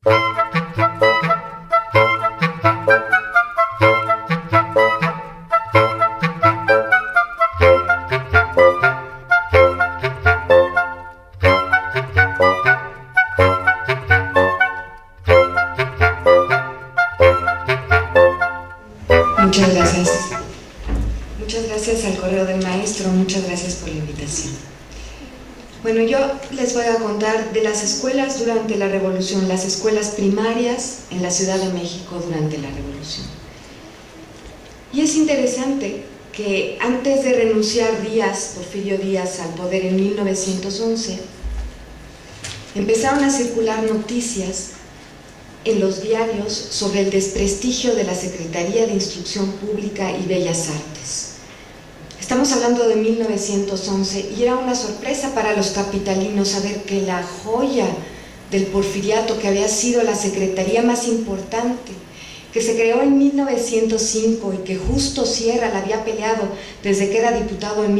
Muchas gracias. Muchas gracias al Correo del Maestro, muchas gracias por la invitación. Bueno, yo les voy a contar de las escuelas durante la Revolución, las escuelas primarias en la Ciudad de México durante la Revolución. Y es interesante que antes de renunciar Porfirio Díaz, al poder en 1911, empezaron a circular noticias en los diarios sobre el desprestigio de la Secretaría de Instrucción Pública y Bellas Artes. Estamos hablando de 1911 y era una sorpresa para los capitalinos saber que la joya del porfiriato, que había sido la secretaría más importante, que se creó en 1905 y que Justo Sierra la había peleado desde que era diputado en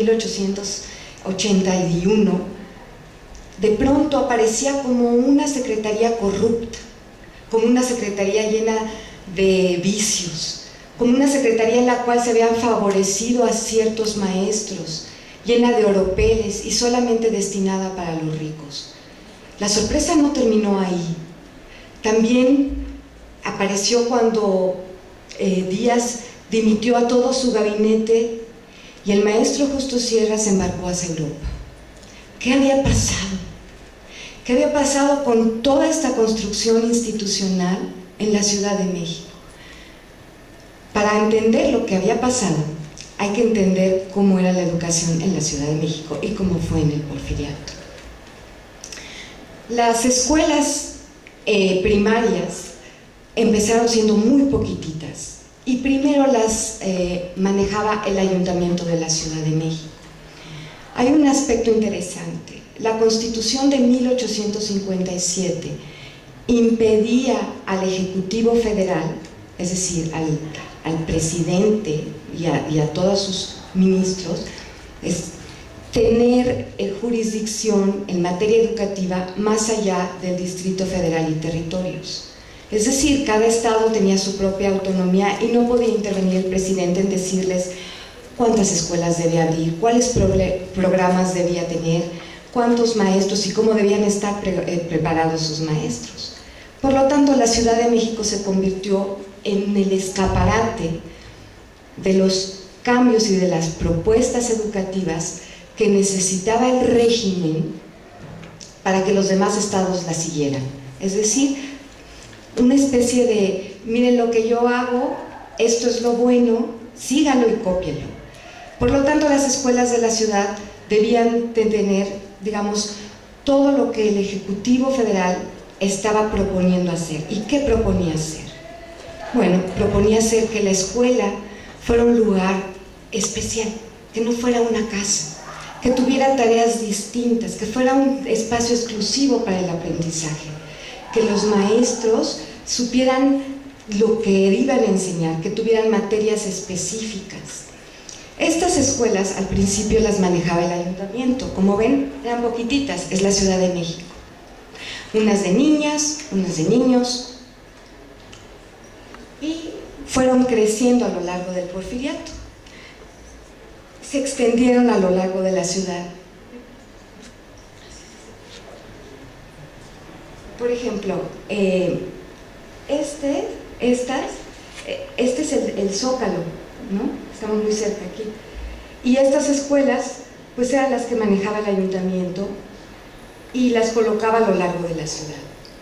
1881, de pronto aparecía como una secretaría corrupta, como una secretaría llena de vicios, como una secretaría en la cual se habían favorecido a ciertos maestros, llena de oropeles y solamente destinada para los ricos. La sorpresa no terminó ahí. También apareció cuando Díaz dimitió a todo su gabinete y el maestro Justo Sierra se embarcó hacia Europa. ¿Qué había pasado? ¿Qué había pasado con toda esta construcción institucional en la Ciudad de México? Para entender lo que había pasado, hay que entender cómo era la educación en la Ciudad de México y cómo fue en el porfiriato. Las escuelas primarias empezaron siendo muy poquititas y primero las manejaba el Ayuntamiento de la Ciudad de México. Hay un aspecto interesante. La Constitución de 1857 impedía al Ejecutivo Federal, es decir, al presidente y a todos sus ministros, tener jurisdicción en materia educativa más allá del Distrito Federal y territorios. Es decir, cada estado tenía su propia autonomía y no podía intervenir el presidente en decirles cuántas escuelas debía abrir, cuáles programas debía tener, cuántos maestros y cómo debían estar preparados sus maestros. Por lo tanto, la Ciudad de México se convirtió en el escaparate de los cambios y de las propuestas educativas que necesitaba el régimen para que los demás estados la siguieran. Es decir, una especie de, miren lo que yo hago, esto es lo bueno, síganlo y cópienlo. Por lo tanto, las escuelas de la ciudad debían de tener, digamos, todo lo que el Ejecutivo Federal estaba proponiendo hacer. ¿Y qué proponía hacer? Bueno, proponía hacer que la escuela fuera un lugar especial, que no fuera una casa, que tuviera tareas distintas, que fuera un espacio exclusivo para el aprendizaje, que los maestros supieran lo que iban a enseñar, que tuvieran materias específicas. Estas escuelas al principio las manejaba el ayuntamiento, como ven eran poquititas, es la Ciudad de México, unas de niñas, unas de niños, y fueron creciendo a lo largo del porfiriato, se extendieron a lo largo de la ciudad. Por ejemplo, este es el Zócalo, ¿no? Estamos muy cerca aquí. Y estas escuelas, pues eran las que manejaba el ayuntamiento y las colocaba a lo largo de la ciudad.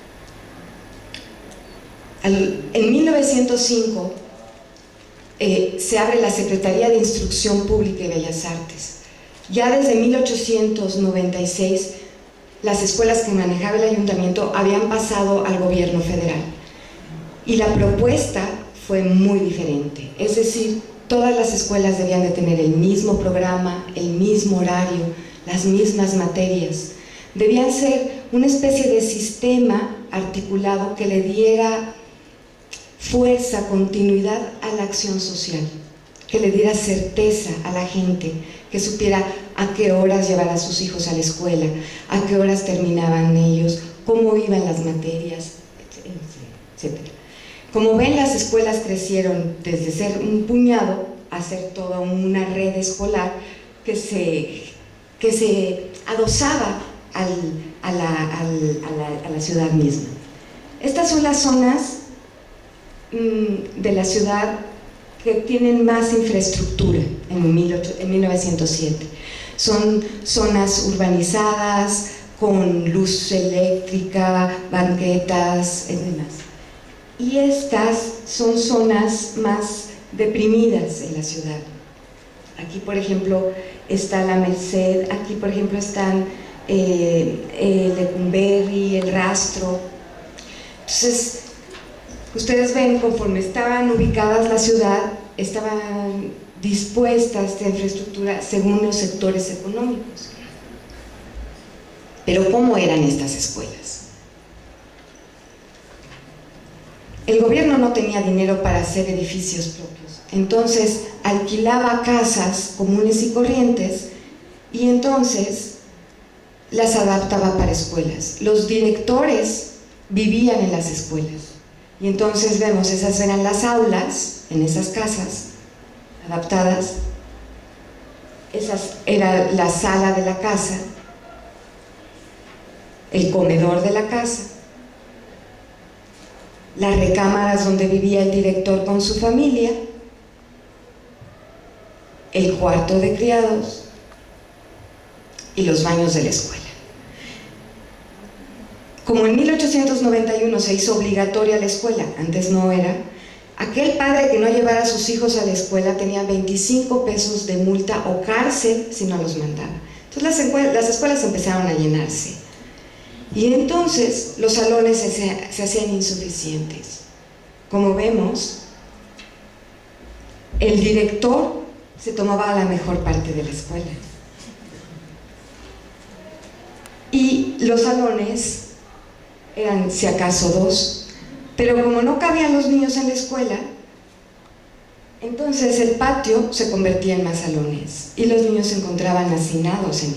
En 1905 se abre la Secretaría de Instrucción Pública y Bellas Artes. Ya desde 1896 las escuelas que manejaba el ayuntamiento habían pasado al gobierno federal y la propuesta fue muy diferente, es decir, todas las escuelas debían de tener el mismo programa, el mismo horario, las mismas materias, debían ser una especie de sistema articulado que le diera fuerza, continuidad a la acción social, que le diera certeza a la gente, que supiera a qué horas llevar a sus hijos a la escuela, a qué horas terminaban ellos, cómo iban las materias, etc. etc. Como ven, las escuelas crecieron desde ser un puñado a ser toda una red escolar que se adosaba a la ciudad misma. Estas son las zonas de la ciudad que tienen más infraestructura en 1907. Son zonas urbanizadas, con luz eléctrica, banquetas y demás. Y estas son zonas más deprimidas en la ciudad. Aquí, por ejemplo, está la Merced, aquí, por ejemplo, están Lecumberri, El Rastro. Entonces, ustedes ven, conforme estaban ubicadas la ciudad, estaban dispuestas esta infraestructura según los sectores económicos. Pero ¿cómo eran estas escuelas? El gobierno no tenía dinero para hacer edificios propios, entonces alquilaba casas comunes y corrientes y entonces las adaptaba para escuelas. Los directores vivían en las escuelas y entonces vemos, esas eran las aulas en esas casas adaptadas, esa era la sala de la casa, el comedor de la casa, las recámaras donde vivía el director con su familia, el cuarto de criados y los baños de la escuela. Como en 1891 se hizo obligatoria la escuela, antes no era, aquel padre que no llevara a sus hijos a la escuela tenía 25 pesos de multa o cárcel si no los mandaba. Entonces las escuelas empezaron a llenarse. Y entonces los salones se hacían insuficientes. Como vemos, el director se tomaba la mejor parte de la escuela. Y los salones eran, si acaso, 2. Pero como no cabían los niños en la escuela, entonces el patio se convertía en más salones y los niños se encontraban hacinados en él.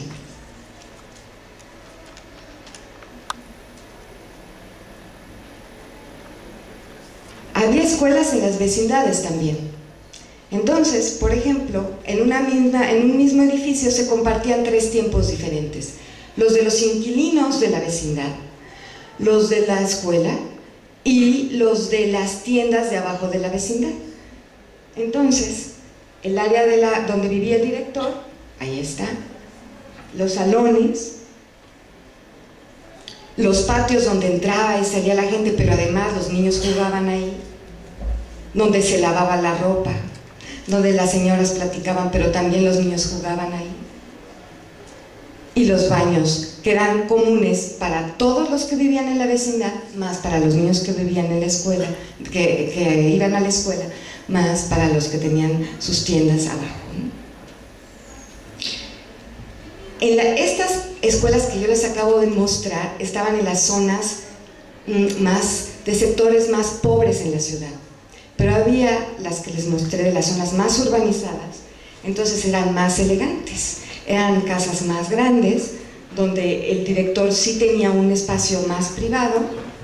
Había escuelas en las vecindades también. Entonces, por ejemplo, en un mismo edificio se compartían 3 tiempos diferentes: los de los inquilinos de la vecindad, los de la escuela y los de las tiendas de abajo de la vecindad. Entonces, el área donde vivía el director, ahí está, los salones, los patios donde entraba y salía la gente, pero además los niños jugaban ahí, donde se lavaba la ropa, donde las señoras platicaban, pero también los niños jugaban ahí. Y los baños, que eran comunes para todos los que vivían en la vecindad, más para los niños que vivían en la escuela, que iban a la escuela, más para los que tenían sus tiendas abajo, ¿no? Estas escuelas que yo les acabo de mostrar estaban en las zonas de sectores más pobres en la ciudad, pero había las que les mostré de las zonas más urbanizadas, entonces eran más elegantes, eran casas más grandes, donde el director sí tenía un espacio más privado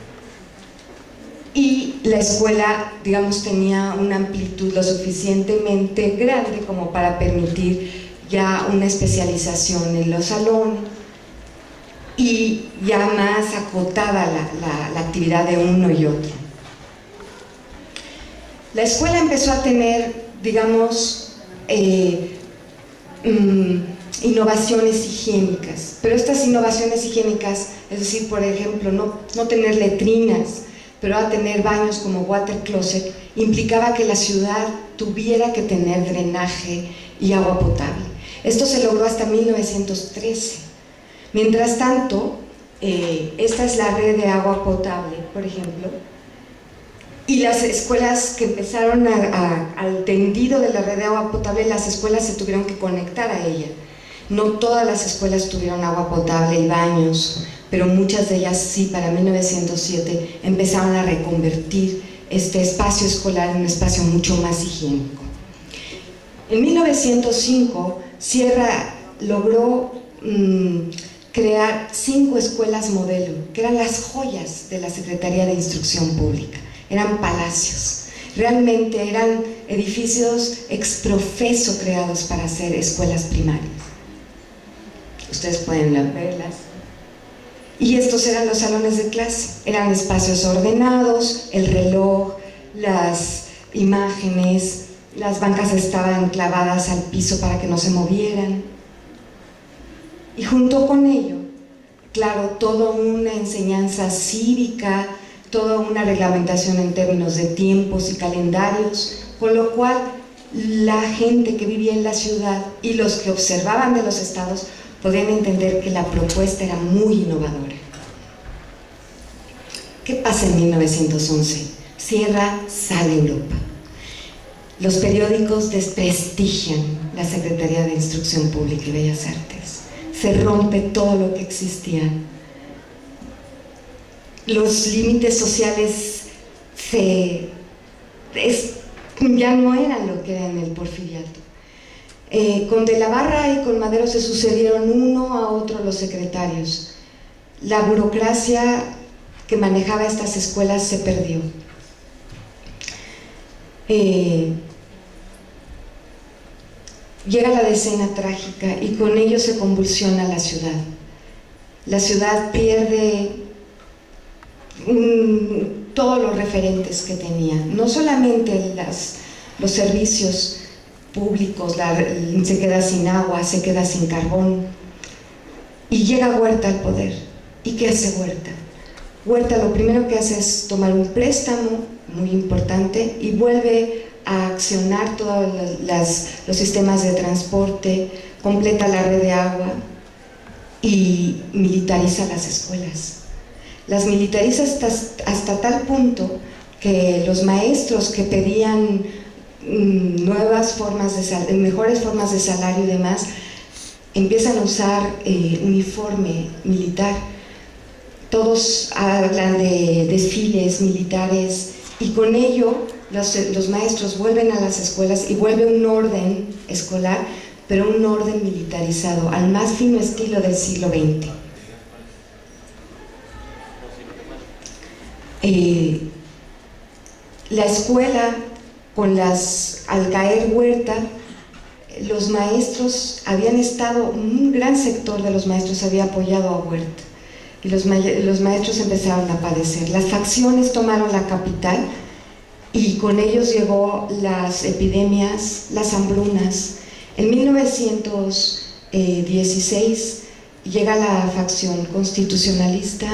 y la escuela, digamos, tenía una amplitud lo suficientemente grande como para permitir ya una especialización en los salones y ya más acotada la actividad de uno y otro. La escuela empezó a tener, digamos, innovaciones higiénicas, pero estas innovaciones higiénicas, es decir, por ejemplo, no tener letrinas, pero a tener baños como water closet, implicaba que la ciudad tuviera que tener drenaje y agua potable. Esto se logró hasta 1913. Mientras tanto, esta es la red de agua potable, por ejemplo, y las escuelas que empezaron al tendido de la red de agua potable, las escuelas se tuvieron que conectar a ella. No todas las escuelas tuvieron agua potable y baños, pero muchas de ellas sí. Para 1907 empezaron a reconvertir este espacio escolar en un espacio mucho más higiénico. En 1905 Sierra logró crear 5 escuelas modelo, que eran las joyas de la Secretaría de Instrucción Pública. Eran palacios, realmente eran edificios exprofeso creados para hacer escuelas primarias. Ustedes pueden verlas. Y estos eran los salones de clase, eran espacios ordenados, el reloj, las imágenes, las bancas estaban clavadas al piso para que no se movieran. Y junto con ello, claro, toda una enseñanza cívica, toda una reglamentación en términos de tiempos y calendarios, con lo cual la gente que vivía en la ciudad y los que observaban de los estados podían entender que la propuesta era muy innovadora. ¿Qué pasa en 1911? Cierra, sale Europa. Los periódicos desprestigian la Secretaría de Instrucción Pública y Bellas Artes. Se rompe todo lo que existía. Los límites sociales ya no eran lo que eran en el Porfiriato. Con De la Barra y con Madero se sucedieron uno a otro los secretarios. La burocracia que manejaba estas escuelas se perdió. Llega la decena trágica y con ello se convulsiona la ciudad. La ciudad pierde todos los referentes que tenía, no solamente los servicios públicos, se queda sin agua, se queda sin carbón, y llega Huerta al poder. ¿Y qué hace Huerta? Huerta lo primero que hace es tomar un préstamo muy importante y vuelve a accionar todos los sistemas de transporte, completa la red de agua y militariza las escuelas. Las militariza hasta tal punto que los maestros que pedían nuevas formas mejores formas de salario y demás, empiezan a usar uniforme militar. Todos hablan de desfiles militares y con ello los maestros vuelven a las escuelas y vuelve un orden escolar, pero un orden militarizado, al más fino estilo del siglo XX. La escuela, al caer Huerta, los maestros habían estado, un gran sector de los maestros había apoyado a Huerta y los maestros empezaron a padecer. Las facciones tomaron la capital y con ellos llegó las epidemias, las hambrunas. En 1916 llega la facción constitucionalista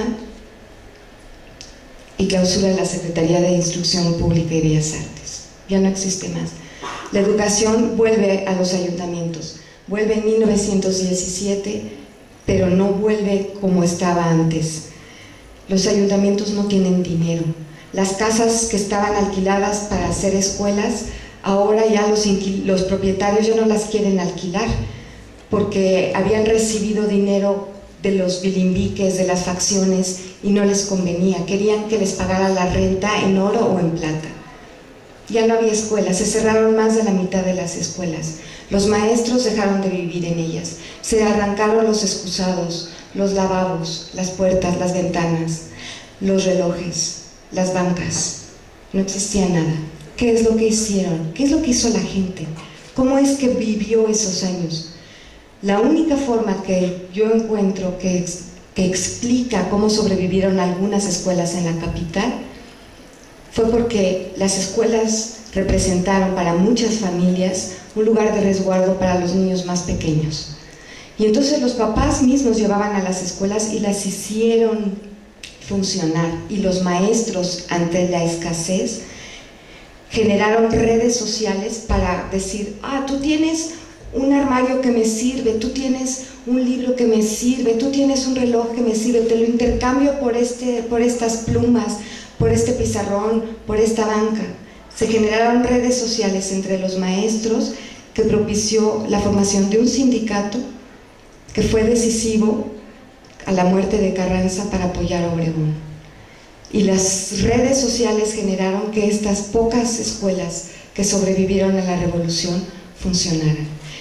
y clausura la Secretaría de Instrucción Pública y Bellas Artes. Ya no existe más. La educación vuelve a los ayuntamientos, vuelve en 1917, pero no vuelve como estaba antes. Los ayuntamientos no tienen dinero. Las casas que estaban alquiladas para hacer escuelas, ahora ya los propietarios ya no las quieren alquilar, porque habían recibido dinero de los bilimbiques, de las facciones, y no les convenía. Querían que les pagara la renta en oro o en plata. Ya no había escuelas, se cerraron más de la mitad de las escuelas. Los maestros dejaron de vivir en ellas. Se arrancaron los excusados, los lavabos, las puertas, las ventanas, los relojes, las bancas. No existía nada. ¿Qué es lo que hicieron? ¿Qué es lo que hizo la gente? ¿Cómo es que vivió esos años? La única forma que yo encuentro que explica cómo sobrevivieron algunas escuelas en la capital fue porque las escuelas representaron para muchas familias un lugar de resguardo para los niños más pequeños. Y entonces los papás mismos llevaban a las escuelas y las hicieron funcionar, y los maestros, ante la escasez, generaron redes sociales para decir: tú tienes un armario que me sirve, tú tienes un libro que me sirve, tú tienes un reloj que me sirve, te lo intercambio por estas plumas, por este pizarrón, por esta banca. Se generaron redes sociales entre los maestros que propició la formación de un sindicato que fue decisivo a la muerte de Carranza para apoyar a Obregón. Y las redes sociales generaron que estas pocas escuelas que sobrevivieron a la revolución funcionaran.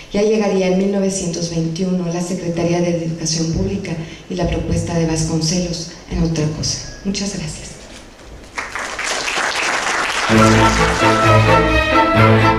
Ya llegaría en 1921 la Secretaría de Educación Pública y la propuesta de Vasconcelos en otra cosa. Muchas gracias.